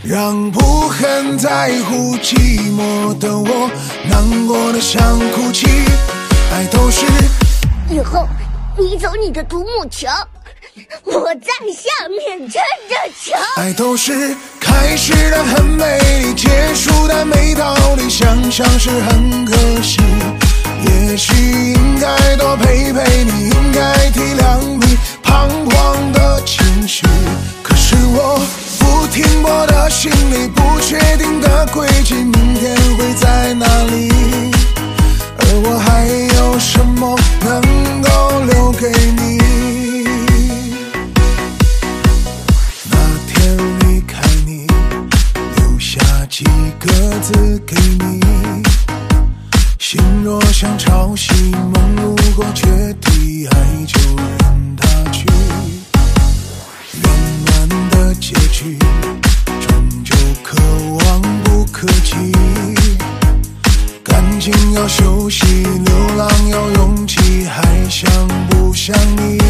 让不很在乎寂寞的我难过的想哭泣。爱都是以后你走你的独木桥，我在下面撑着桥。 爱都是开始的很美丽，结束的没道理，想想是很可惜。也许应该多陪陪你，应该体谅你彷徨的情绪。可是我不停泊的心里，不确定的轨迹，明天会在哪里？而我还有什么能够留给你？那天离开你，留下几个字给你，心若像潮汐，梦如果决堤，爱就任它去。圆满的结局终究可望不可及，感情要休息，流浪要勇气，还想不想你？